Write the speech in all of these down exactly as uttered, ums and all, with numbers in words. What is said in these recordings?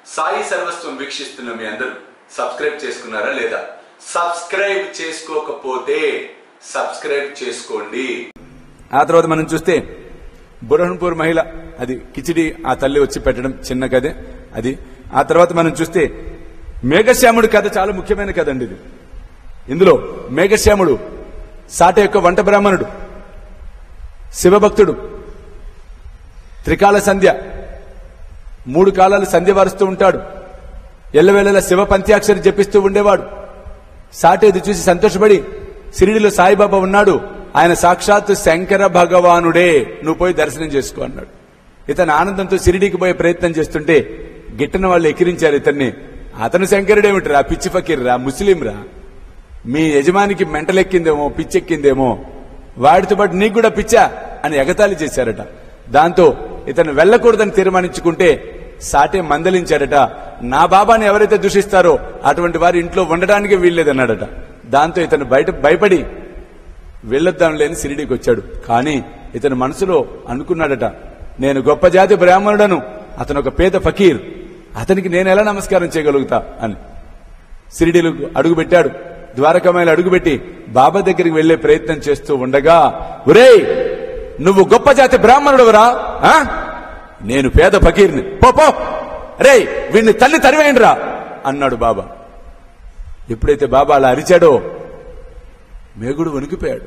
సాయి సర్వస్వం వీక్షిస్తున్న మీ అందరూ సబ్స్క్రైబ్ చేసుకున్నారా లేదా? సబ్స్క్రైబ్ చేసుకోకపోతే సబ్స్క్రైబ్ చేసుకోండి. ఆ తర్వాత మనం చూస్తే బురహన్పూర్ మహిళ, అది కిచిడి ఆ తల్లి వచ్చి పెట్టడం చిన్న కథే అది. ఆ తర్వాత మనం చూస్తే మేఘశ్యాముడు కథ చాలా ముఖ్యమైన కథ అండి ఇది. ఇందులో మేఘశ్యాముడు సాట యొక్క వంట బ్రాహ్మణుడు, శివభక్తుడు, త్రికాల సంధ్య, మూడు కాలాలు సంధ్య వారుస్తూ ఉంటాడు. ఎల్లవేళలా శివ పంచాక్షరి జపిస్తూ ఉండేవాడు. సాటేది చూసి సంతోషపడి షిరిడిలో సాయిబాబా ఉన్నాడు, ఆయన సాక్షాత్తు శంకర భగవానుడే, నువ్వు పోయి దర్శనం చేసుకో అన్నాడు. ఇతను ఆనందంతో షిరిడికి పోయే ప్రయత్నం చేస్తుంటే గిట్టన వాళ్ళు ఎక్కిరించారు ఇతన్ని. అతను శంకరుడేమిటిరా, పిచ్చి ఫకీర్రా, ముస్లిం రా, మీ యజమానికి మెంటలెక్కిందేమో, పిచ్చెక్కిందేమో, వాడితో పాటు నీకు కూడా పిచ్చా అని ఎగతాళి చేశారట. దాంతో ఇతను వెళ్లకూడదని తీర్మానించుకుంటే సాటే మందలించాడట. నా బాబాని ఎవరైతే దూషిస్తారో అటువంటి వారి ఇంట్లో ఉండడానికి వీల్లేదన్నాడట. దాంతో ఇతను బయట భయపడి వెళ్లొద్దాం లేని షిరిడీకి వచ్చాడు. కానీ ఇతను మనసులో అనుకున్నాడట, నేను గొప్ప జాతి బ్రాహ్మణుడను, అతను ఒక పేద ఫకీర్, అతనికి నేను ఎలా నమస్కారం చేయగలుగుతా అని షిరిడీలో అడుగుపెట్టాడు. ద్వారకామాయిలో అడుగుపెట్టి బాబా దగ్గరికి వెళ్లే ప్రయత్నం చేస్తూ ఉండగా, ఒరేయ్ నువ్వు గొప్ప జాతి బ్రాహ్మణుడువరా, నేను పేద ఫకీర్ని, పో రే వీడిని తల్లి తరివేయండిరా అన్నాడు బాబా. ఎప్పుడైతే బాబా అలా అరిచాడో మేగుడు వణికిపోయాడు.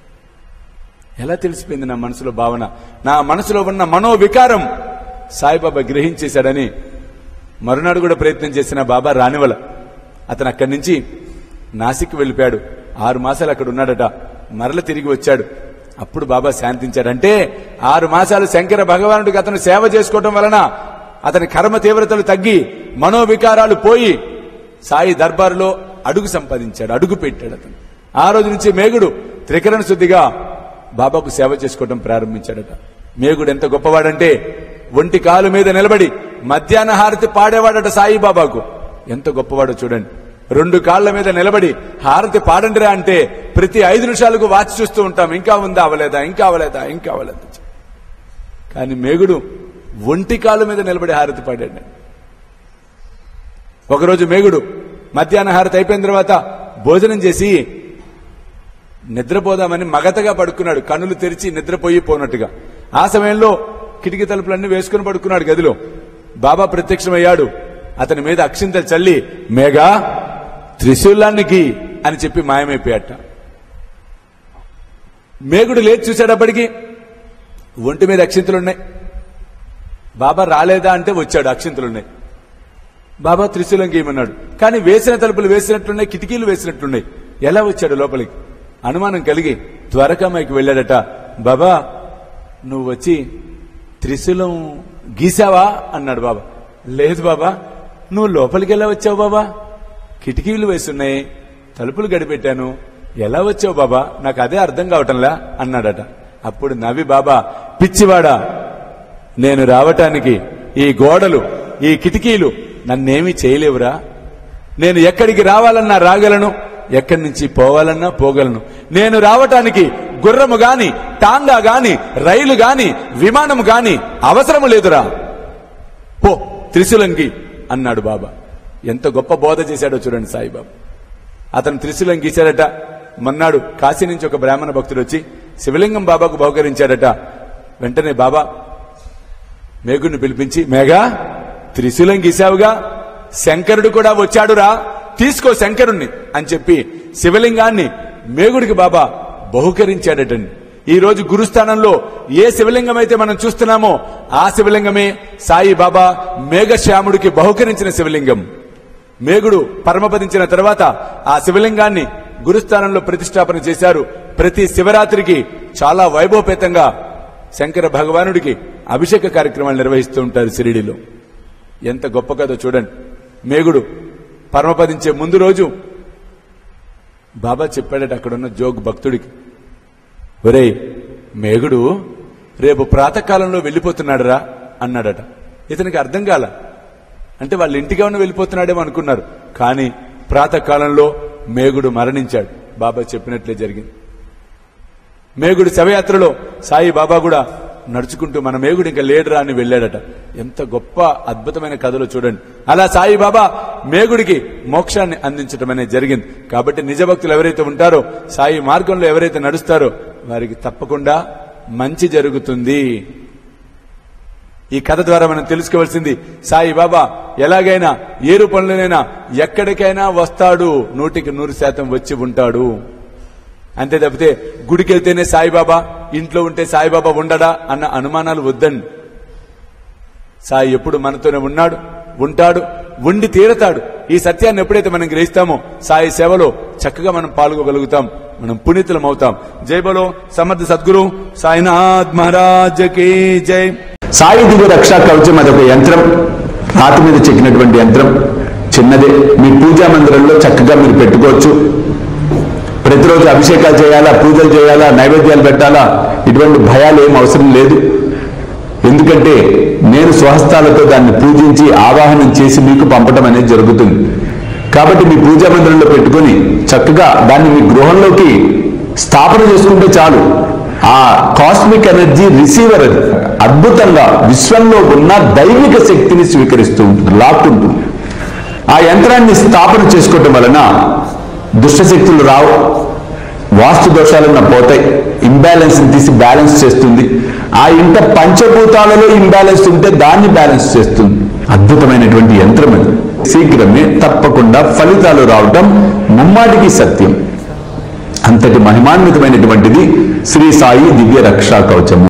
ఎలా తెలిసిపోయింది నా మనసులో భావన, నా మనసులో ఉన్న మనోవికారం సాయిబాబా గ్రహించేశాడని మరునాడు కూడా ప్రయత్నం చేసిన బాబా రానివల. అతను అక్కడి నుంచి నాసిక్ వెళ్ళిపోయాడు. ఆరు మాసాలు అక్కడ ఉన్నాడట. మరల తిరిగి వచ్చాడు. అప్పుడు బాబా శాంతించాడంటే ఆరు మాసాలు శంకర భగవానుడికి అతను సేవ చేసుకోవటం వలన అతని కర్మ తీవ్రతలు తగ్గి మనోవికారాలు పోయి సాయి దర్బారులో అడుగు సంపాదించాడు, అడుగు పెట్టాడు అతను. ఆ రోజు నుంచి మేగుడు త్రికరణ శుద్ధిగా బాబాకు సేవ చేసుకోవడం ప్రారంభించాడట. మేగుడు ఎంత గొప్పవాడంటే ఒంటి కాలు మీద నిలబడి మధ్యాహ్న హారతి పాడేవాడట సాయిబాబాకు. ఎంత గొప్పవాడో చూడండి. రెండు కాళ్ల మీద నిలబడి హారతి పాడండిరా అంటే ప్రతి ఐదు నిమిషాలకు వాచి చూస్తూ ఉంటాం, ఇంకా ఉందా అవలేదా, ఇంకా అవలేదా, ఇంకా అవలేదా. కానీ మేగుడు ఒంటి కాలు మీద నిలబడి హారతి పాడాడు. ఒకరోజు మేగుడు మధ్యాహ్న హారతి అయిపోయిన తర్వాత భోజనం చేసి నిద్రపోదామని మగతగా పడుకున్నాడు, కన్నులు తెరిచి నిద్రపోయి పోనట్టుగా. ఆ సమయంలో కిటికీ తలుపులన్నీ వేసుకుని పడుకున్నాడు గదిలో. బాబా ప్రత్యక్షమయ్యాడు. అతని మీద అక్షింతలు చల్లి మేఘా త్రిశూలానికి అని చెప్పి మాయమైపోయాట. మేగుడు లేచి చూశాడప్పటికి ఒంటి మీద అక్షింతలున్నాయి. బాబా రాలేదా అంటే వచ్చాడు, అక్షింతలున్నాయి. బాబా త్రిశూలం గీయమన్నాడు. కానీ వేసిన తలుపులు వేసినట్లున్నాయి, కిటికీలు వేసినట్లున్నాయి. ఎలా వచ్చాడు లోపలికి? అనుమానం కలిగి ద్వారకామాయికి వెళ్ళాడట. బాబా నువ్వు వచ్చి త్రిశూలం గీసావా అన్నాడు బాబా. లేదు బాబా. నువ్వు లోపలికి ఎలా వచ్చావు బాబా? కిటికీలు వేసున్నాయి, తలుపులు గడిపెట్టాను, ఎలా వచ్చావు బాబా? నాకు అదే అర్థం కావటంలా అన్నాడట. అప్పుడు నవ్వి బాబా, పిచ్చివాడా, నేను రావటానికి ఈ గోడలు ఈ కిటికీలు నన్నేమీ చేయలేవురా. నేను ఎక్కడికి రావాలన్నా రాగలను, ఎక్కడి నుంచి పోవాలన్నా పోగలను. నేను రావటానికి గుర్రము గాని, టాంగా గాని, రైలు గాని, విమానము గాని అవసరము లేదురా, పో త్రిశూలంగి అన్నాడు బాబా. ఎంత గొప్ప బోధ చేశాడో చూడండి సాయిబాబా. అతను త్రిశూలం గీశాడట. మన్నాడు కాశీ నుంచి ఒక బ్రాహ్మణ భక్తుడు వచ్చి శివలింగం బాబాకు బహుకరించాడట. వెంటనే బాబా మేగుడిని పిలిపించి, మేఘా త్రిశూలం గీశావుగా, శంకరుడు కూడా వచ్చాడురా, తీసుకో శంకరుణ్ణి అని చెప్పి శివలింగాన్ని మేగుడికి బాబా బహుకరించాడటండి. ఈ రోజు గురుస్థానంలో ఏ శివలింగం అయితే మనం చూస్తున్నామో ఆ శివలింగమే సాయి బాబా మేఘశ్యాముడికి బహుకరించిన శివలింగం. మేగుడు పరమపదించిన తర్వాత ఆ శివలింగాన్ని గురుస్థానంలో ప్రతిష్టాపన చేశారు. ప్రతి శివరాత్రికి చాలా వైభవపేతంగా శంకర భగవానుడికి అభిషేక కార్యక్రమాలు నిర్వహిస్తూ ఉంటారు షిరిడీలో. ఎంత గొప్ప కథో చూడండి. మేగుడు పరమపదించే ముందు రోజు బాబా చెప్పాడట అక్కడున్న జోగ్ భక్తుడికి, ఒరేయ్ మేగుడు రేపు ప్రాతకాలంలో వెళ్ళిపోతున్నాడురా అన్నాడట. ఇతనికి అర్థం కాల. అంటే వాళ్ళ ఇంటికి ఏమన్నా వెళ్ళిపోతున్నాడేమో అనుకున్నారు. కానీ ప్రాతకాలంలో మేగుడు మరణించాడు. బాబా చెప్పినట్లే జరిగింది. మేగుడు శవయాత్రలో సాయి బాబా కూడా నడుచుకుంటూ మన మేగుడు ఇంకా లేడురా అని వెళ్ళాడట. ఎంత గొప్ప అద్భుతమైన కథలో చూడండి. అలా సాయిబాబా మేగుడికి మోక్షాన్ని అందించడం అనేది జరిగింది. కాబట్టి నిజ భక్తులు ఎవరైతే ఉంటారో, సాయి మార్గంలో ఎవరైతే నడుస్తారో వారికి తప్పకుండా మంచి జరుగుతుంది. ఈ కథ ద్వారా మనం తెలుసుకోవాల్సింది, సాయిబాబా ఎలాగైనా ఏ రూపంలోనైనా ఎక్కడికైనా వస్తాడు, నూటికి నూరు శాతం వచ్చి ఉంటాడు. అంతే తప్పితే గుడికి వెళ్తేనే సాయిబాబా, ఇంట్లో ఉంటే సాయిబాబా ఉండడా అన్న అనుమానాలు వద్దండి. సాయి ఎప్పుడు మనతోనే ఉన్నాడు, ఉంటాడు, ఉండి తీరతాడు. ఈ సత్యాన్ని ఎప్పుడైతే మనం గ్రహిస్తామో సాయి సేవలో చక్కగా మనం పాల్గొగలుగుతాం, మనం పునీతులం అవుతాం. జై బలో సమర్థ సద్గురు సాయినాథ్ మహారాజ్ కి జై. సాయి దివ్య రక్షా కవచం అదొక యంత్రం, రాతి మీద చెక్కినటువంటి యంత్రం, చిన్నదే. మీ పూజా మందిరంలో చక్కగా మీరు పెట్టుకోవచ్చు. ప్రతిరోజు అభిషేకాలు చేయాలా, పూజలు చేయాలా, నైవేద్యాలు పెట్టాలా, ఇటువంటి భయాలు ఏం అవసరం లేదు. ఎందుకంటే నేను స్వహస్తాలతో దాన్ని పూజించి ఆవాహనం చేసి మీకు పంపడం అనేది జరుగుతుంది. కాబట్టి మీ పూజా మందిరంలో పెట్టుకొని చక్కగా దాన్ని మీ గృహంలోకి స్థాపన చేసుకుంటే చాలు. ఆ కాస్మిక్ ఎనర్జీ రిసీవర్ అది అద్భుతంగా విశ్వంలో ఉన్న దైవిక శక్తిని స్వీకరిస్తూ ఉంటుంది, లాక్కుంటుంది. ఆ యంత్రాన్ని స్థాపన చేసుకోవటం వలన దుష్టశక్తులు రావు, వాస్తు దోషాలన్న పోతాయి, ఇంబ్యాలెన్స్ తీసి బ్యాలెన్స్ చేస్తుంది. ఆ ఇంట పంచభూతాలలో ఇంబ్యాలెన్స్ ఉంటే దాన్ని బ్యాలెన్స్ చేస్తుంది. అద్భుతమైనటువంటి యంత్రం అది. శీఘ్రమే తప్పకుండా ఫలితాలు రావటం ముమ్మాటికి సత్యం. అంతటి మహిమాన్వితమైనటువంటిది శ్రీ సాయి దివ్య రక్షా కవచము.